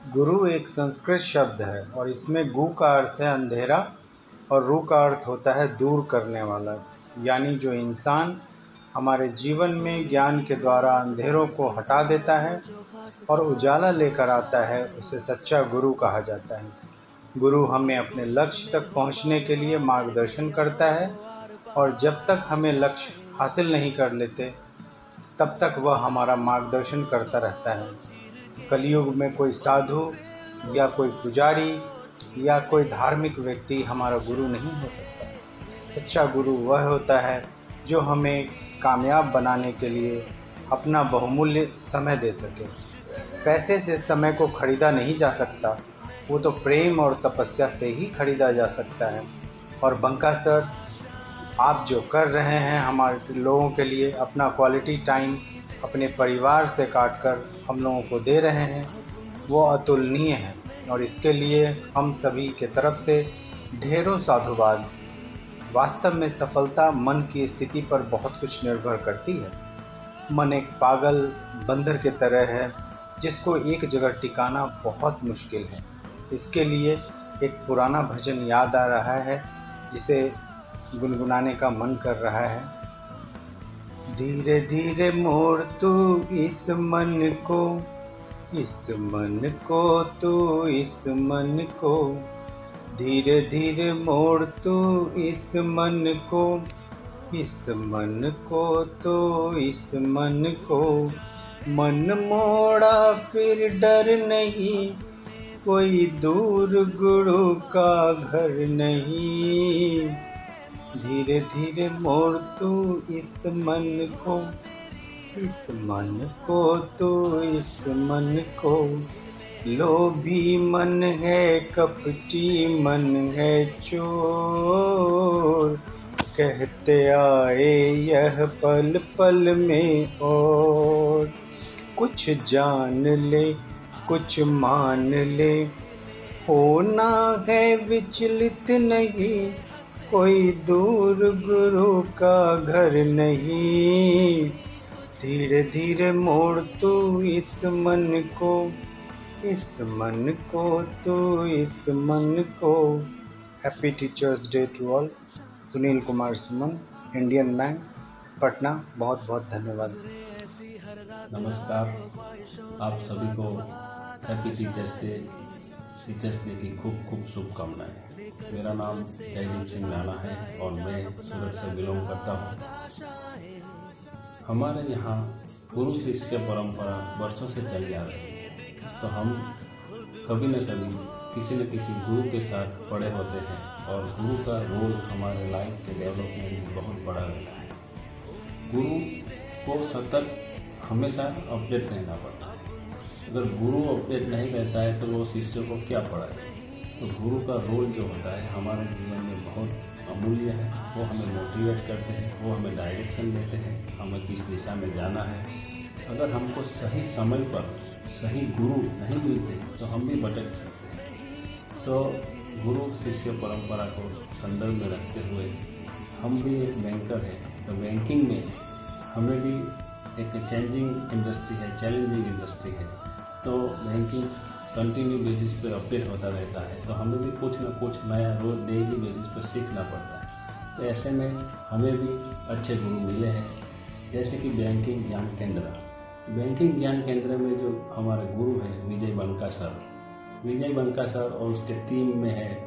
गुरु एक संस्कृत शब्द है और इसमें गु का अर्थ है अंधेरा और रु का अर्थ होता है दूर करने वाला। यानी जो इंसान हमारे जीवन में ज्ञान के द्वारा अंधेरों को हटा देता है और उजाला लेकर आता है, उसे सच्चा गुरु कहा जाता है। गुरु हमें अपने लक्ष्य तक पहुंचने के लिए मार्गदर्शन करता है और जब तक हमें लक्ष्य हासिल नहीं कर लेते तब तक वह हमारा मार्गदर्शन करता रहता है। कलयुग में कोई साधु या कोई पुजारी या कोई धार्मिक व्यक्ति हमारा गुरु नहीं हो सकता। सच्चा गुरु वह होता है जो हमें कामयाब बनाने के लिए अपना बहुमूल्य समय दे सके। पैसे से समय को खरीदा नहीं जा सकता, वो तो प्रेम और तपस्या से ही खरीदा जा सकता है। और बंका सर, आप जो कर रहे हैं हमारे लोगों के लिए, अपना क्वालिटी टाइम अपने परिवार से काटकर हम लोगों को दे रहे हैं, वो अतुलनीय है और इसके लिए हम सभी के तरफ से ढेरों साधुवाद। वास्तव में सफलता मन की स्थिति पर बहुत कुछ निर्भर करती है। मन एक पागल बंदर के तरह है जिसको एक जगह टिकाना बहुत मुश्किल है। इसके लिए एक पुराना भजन याद आ रहा है जिसे गुनगुनाने का मन कर रहा है। धीरे धीरे मोड़ तू इस मन को, इस मन को तू इस मन को, धीरे धीरे मोड़ तू इस मन को, इस मन को तो इस मन को। मन मोड़ा फिर डर नहीं, कोई दूर गुरु का घर नहीं। धीरे धीरे मोड़ तू इस मन को, इस मन को तो इस मन को। लोभी मन है, कपटी मन है चोर, कहते आए यह पल पल में और। कुछ जान ले कुछ मान ले, होना है विचलित नहीं, कोई दूर गुरु का घर नहीं। धीरे धीरे मोड़ तू इस मन को, इस मन को तो इस मन को। Happy teachers day to all. Sunil Kumar Suman, Indian bank, Patna. बहुत बहुत धन्यवाद। नमस्कार, आप सभी को हैप्पी टीचर्स डे की खूब खूब शुभकामनाएं। मेरा नाम जयदीप सिंह राणा है और मैं सूरत से बिलोंग करता हूँ। हमारे यहाँ गुरु शिष्य परंपरा वर्षों से चली आ रही है, तो हम कभी न कभी किसी न किसी गुरु के साथ पड़े होते हैं और गुरु का रोल हमारे लाइफ के डेवलपमेंट में बहुत बड़ा रहता है। गुरु को सतत हमेशा अपडेट रहना पड़ता है। अगर गुरु अपडेट नहीं रहता है तो वो शिष्य को क्या पढ़ाए। तो गुरु का रोल जो होता है हमारे जीवन में बहुत अमूल्य है। वो हमें मोटिवेट करते हैं, वो हमें डायरेक्शन देते हैं, हमें किस दिशा में जाना है। अगर हमको सही समय पर सही गुरु नहीं मिलते तो हम भी भटक सकते हैं। तो गुरु शिष्य परंपरा को संदर्भ में रखते हुए हम भी एक बैंकर हैं, तो बैंकिंग में हमें भी एक चेंजिंग इंडस्ट्री है, चैलेंजिंग इंडस्ट्री है। तो बैंकिंग कंटिन्यू बेसिस पे अपडेट होता रहता है, तो हमें भी कुछ ना कुछ नया रोज डेली बेसिस पर सीखना पड़ता है। तो ऐसे में हमें भी अच्छे गुरु मिले हैं, जैसे कि बैंकिंग ज्ञान केंद्र। बैंकिंग ज्ञान केंद्र में जो हमारे गुरु हैं विजय बनका सर और उसके टीम में है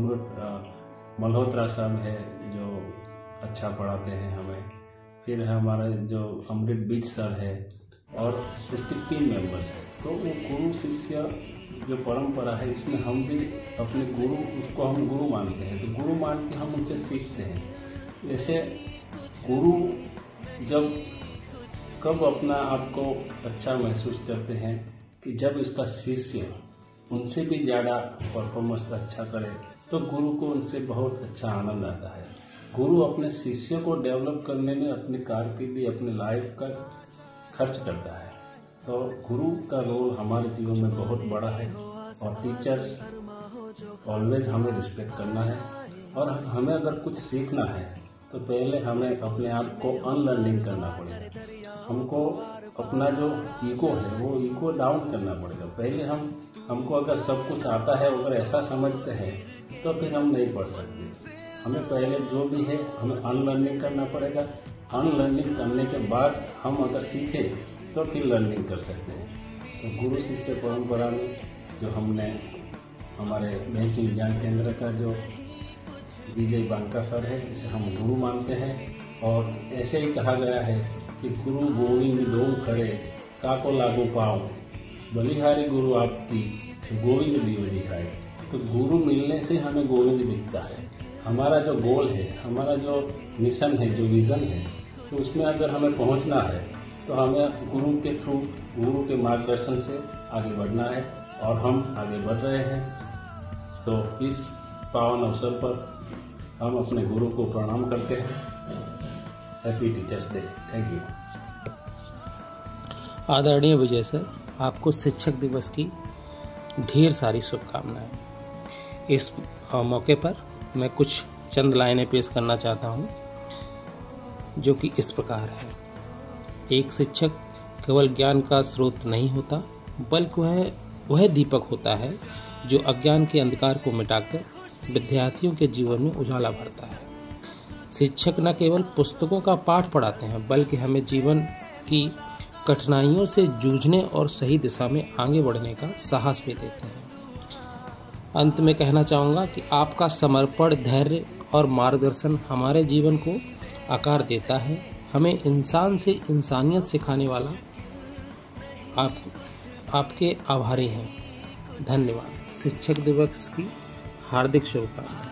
अमृत मल्होत्रा साहब है जो अच्छा पढ़ाते हैं हमें। फिर है हमारे जो अमृत बीज सर है और उसके टीम मेंबर्स हैं। तो वो गुरु शिष्य जो परंपरा है इसमें हम भी अपने गुरु, उसको हम गुरु मानते हैं, तो गुरु मान के हम उनसे सीखते हैं। जैसे गुरु जब कब अपना आप को अच्छा महसूस करते हैं कि जब इसका शिष्य उनसे भी ज़्यादा परफॉर्मेंस अच्छा करे तो गुरु को उनसे बहुत अच्छा आनंद आता है। गुरु अपने शिष्य को डेवलप करने में अपनी कारकिर्दी, अपने लाइफ का खर्च करता है। तो गुरु का रोल हमारे जीवन में बहुत बड़ा है और टीचर्स ऑलवेज हमें रिस्पेक्ट करना है। और हमें अगर कुछ सीखना है तो पहले हमें अपने आप को अनलर्निंग करना पड़ेगा। हमको अपना जो ईगो है वो ईगो डाउन करना पड़ेगा। पहले हमको अगर सब कुछ आता है अगर ऐसा समझते हैं तो फिर हम नहीं पढ़ सकते। हमें पहले जो भी है हमें अनलर्निंग करना पड़ेगा। अनलर्निंग करने के बाद हम अगर सीखें तो फिर लर्निंग कर सकते हैं। तो गुरु शिष्य परंपरा में जो हमने हमारे बैंकिंग ज्ञान केंद्र का जो विजय बांका सर है, इसे हम गुरु मानते हैं। और ऐसे ही कहा गया है कि गुरु गोविंद दो खड़े काको लागू पाओ, बलिहारी गुरु आपकी गोविंद दीव दिखाए। तो गुरु मिलने से हमें गोविंद दिखता है। हमारा जो गोल है, हमारा जो मिशन है, जो विज़न है, तो उसमें अगर हमें पहुंचना है तो हमें गुरु के थ्रू, गुरु के मार्गदर्शन से आगे बढ़ना है और हम आगे बढ़ रहे हैं। तो इस पावन अवसर पर हम अपने गुरु को प्रणाम करते हैं। Happy teachers day. Thank you. आदरणीय विजय सर, आपको शिक्षक दिवस की ढेर सारी शुभकामनाएं। इस मौके पर मैं कुछ चंद लाइनें पेश करना चाहता हूं, जो कि इस प्रकार है। एक शिक्षक केवल ज्ञान का स्रोत नहीं होता, बल्कि वह दीपक होता है जो अज्ञान के अंधकार को मिटाकर विद्यार्थियों के जीवन में उजाला भरता है। शिक्षक न केवल पुस्तकों का पाठ पढ़ाते हैं, बल्कि हमें जीवन की कठिनाइयों से जूझने और सही दिशा में आगे बढ़ने का साहस भी देते हैं। अंत में कहना चाहूँगा कि आपका समर्पण, धैर्य और मार्गदर्शन हमारे जीवन को आकार देता है। हमें इंसान से इंसानियत सिखाने वाला आपके आभारी हैं। धन्यवाद। शिक्षक दिवस की हार्दिक शुभकामनाएं।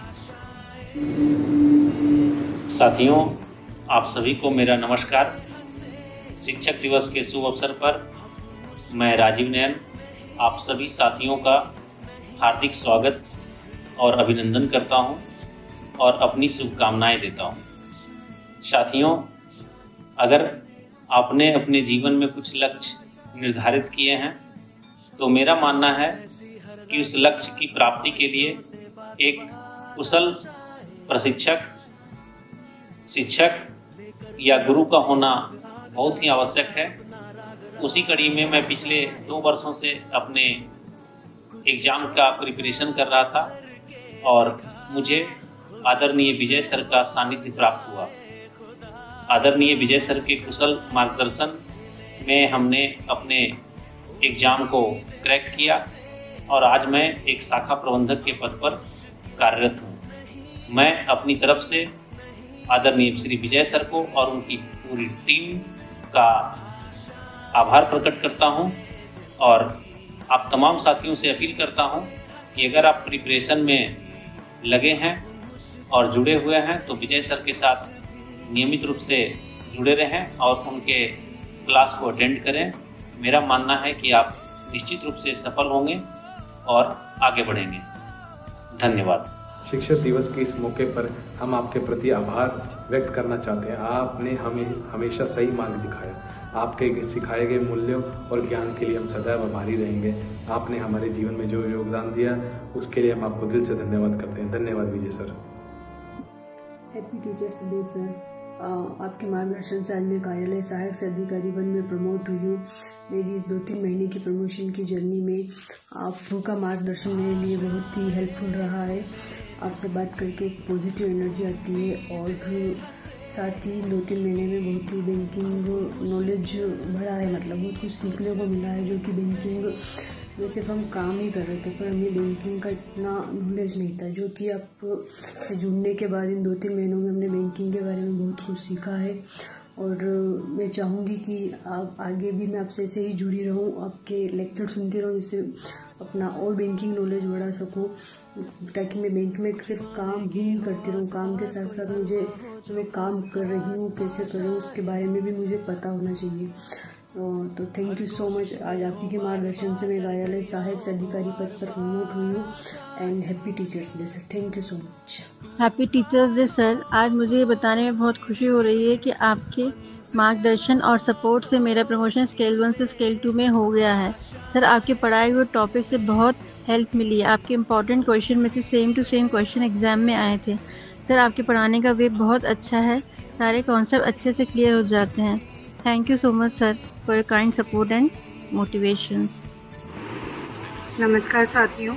साथियों, आप सभी को मेरा नमस्कार। शिक्षक दिवस के शुभ अवसर पर मैं राजीव नयन आप सभी साथियों का हार्दिक स्वागत और अभिनंदन करता हूं और अपनी शुभकामनाएं देता हूं। साथियों, अगर आपने अपने जीवन में कुछ लक्ष्य निर्धारित किए हैं तो मेरा मानना है कि उस लक्ष्य की प्राप्ति के लिए एक कुशल प्रशिक्षक, शिक्षक या गुरु का होना बहुत ही आवश्यक है। उसी कड़ी में मैं पिछले 2 वर्षों से अपने एग्ज़ाम का प्रिपरेशन कर रहा था और मुझे आदरणीय विजय सर का सानिध्य प्राप्त हुआ। आदरणीय विजय सर के कुशल मार्गदर्शन में हमने अपने एग्ज़ाम को क्रैक किया और आज मैं एक शाखा प्रबंधक के पद पर कार्यरत हूँ। मैं अपनी तरफ से आदरणीय श्री विजय सर को और उनकी पूरी टीम का आभार प्रकट करता हूँ और आप तमाम साथियों से अपील करता हूँ कि अगर आप प्रिपरेशन में लगे हैं और जुड़े हुए हैं तो विजय सर के साथ नियमित रूप से जुड़े रहें और उनके क्लास को अटेंड करें। मेरा मानना है कि आप निश्चित रूप से सफल होंगे और आगे बढ़ेंगे। धन्यवाद। शिक्षक दिवस के इस मौके पर हम आपके प्रति आभार व्यक्त करना चाहते हैं। आपने हमें हमेशा सही मार्ग दिखाया। आपके सिखाए गए मूल्यों और ज्ञान के लिए हम सदैव आभारी रहेंगे। आपने हमारे जीवन में जो योगदान दिया उसके लिए हम आपको दिल से धन्यवाद करते हैं। धन्यवाद Vijay sir. Happy teachers day sir. आपके मार्गदर्शन से आज मैं कार्यालय सहायक से अधिकारी 1 में प्रमोट हुई हूँ। मेरी इस 2-3 महीने की प्रमोशन की जर्नी में आपका मार्गदर्शन मेरे लिए बहुत ही हेल्पफुल रहा है। आपसे बात करके एक पॉजिटिव एनर्जी आती है और साथ ही 2-3 महीने में बहुत ही बैंकिंग नॉलेज बढ़ा है। मतलब बहुत कुछ सीखने को मिला है, जो कि बैंकिंग में सिर्फ हम काम ही कर रहे थे पर हमें बैंकिंग का इतना नॉलेज नहीं था, जो कि आप से जुड़ने के बाद इन 2-3 महीनों में हमने बैंकिंग के बारे में बहुत कुछ सीखा है। और मैं चाहूँगी कि आप आगे भी मैं आपसे ऐसे ही जुड़ी रहूँ, आपके लेक्चर सुनती रहूँ, जिससे अपना और बैंकिंग नॉलेज बढ़ा सकूँ, ताकि मैं बैंक में सिर्फ काम ही नहीं करती रहूँ। काम के साथ साथ मुझे जो मैं काम कर रही हूँ, कैसे कर रही हूँ, उसके बारे में भी मुझे पता होना चाहिए। तो थैंक यू सो मच। आज आप ही के मार्गदर्शन से मैं कार्यालय सहायक से अधिकारी पद पर प्रमोट हुई हूँ। And happy teachers day sir. Thank you so much. Happy teachers day sir. आज मुझे ये बताने में बहुत खुशी हो रही है कि आपके मार्गदर्शन और सपोर्ट से मेरा प्रमोशन स्केल 1 से स्केल 2 में हो गया है। सर, आपके पढ़ाए हुए टॉपिक से बहुत हेल्प मिली है। आपके इम्पॉर्टेंट क्वेश्चन में से same to same question exam में आए थे। सर, आपके पढ़ाने का वे बहुत अच्छा है, सारे कॉन्सेप्ट अच्छे से क्लियर हो जाते हैं। Thank you so much, sir, for your kind support and motivations. नमस्कार साथियों,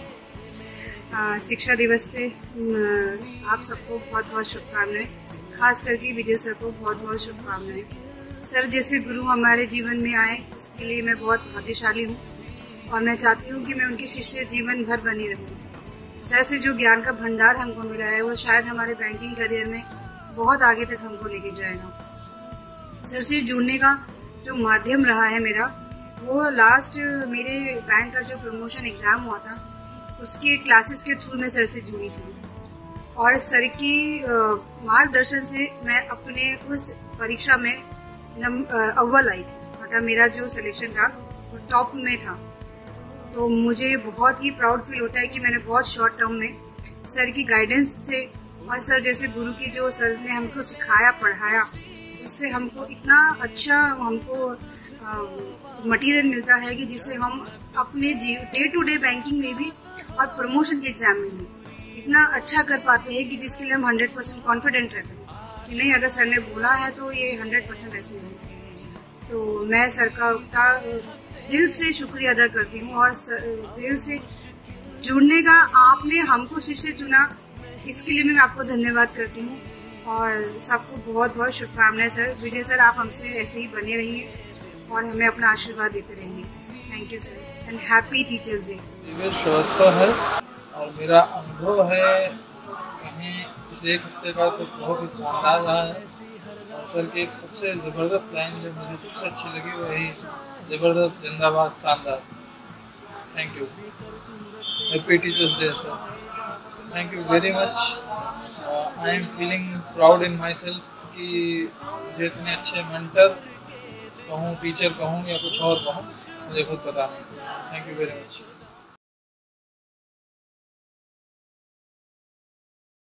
शिक्षा दिवस पे आप सबको बहुत बहुत शुभकामनाएं। खास करके विजय सर को बहुत बहुत शुभकामनाएं। सर जैसे गुरु हमारे जीवन में आए, इसके लिए मैं बहुत भाग्यशाली हूँ और मैं चाहती हूँ कि मैं उनके शिष्य जीवन भर बनी रहूँ। सर से जो ज्ञान का भंडार हमको मिला है वो शायद हमारे बैंकिंग करियर में बहुत आगे तक हमको लेके जाएगा। सर से जुड़ने का जो माध्यम रहा है मेरा, वो लास्ट मेरे बैंक का जो प्रमोशन एग्ज़ाम हुआ था उसके क्लासेस के थ्रू मैं सर से जुड़ी थी और सर की मार्गदर्शन से मैं अपने उस परीक्षा में अव्वल आई थी। मतलब मेरा जो सिलेक्शन था वो टॉप में था। तो मुझे बहुत ही प्राउड फील होता है कि मैंने बहुत शॉर्ट टर्म में सर की गाइडेंस से और सर जैसे गुरु की जो सर ने हमको सिखाया पढ़ाया, उससे हमको इतना अच्छा हमको मटेरियल मिलता है कि जिससे हम अपने डे टू डे बैंकिंग में भी और प्रमोशन के एग्जाम में भी इतना अच्छा कर पाते हैं कि जिसके लिए हम 100% कॉन्फिडेंट रहते हैं कि नहीं, अगर सर ने बोला है तो ये 100% ऐसे हो। तो मैं सर का दिल से शुक्रिया अदा करती हूँ और दिल से जुड़ने का आपने हमको शिष्य चुना, इसके लिए मैं आपको धन्यवाद करती हूँ और सबको बहुत बहुत शुभकामनाएं। सर विजय सर, आप हमसे ऐसे ही बने रहिए और हमें अपना आशीर्वाद देते रहिए। Thank you sir and happy teachers day. Divesh Srivastava है और मेरा अनुभव है कहीं पिछले एक हफ्ते का तो बहुत ही शानदार रहा है। और सर की एक सबसे ज़बरदस्त लाइन जो मुझे सबसे अच्छी लगी वही ज़बरदस्त जिंदाबाद शानदार। Thank you, happy teachers day sir. Thank you very much. I am feeling proud in myself कि मुझे इतने अच्छे मेंटर कहूँ, टीचर कहूँ या कुछ और कहूँ, मुझे खुद पता नहीं। Thank you very much.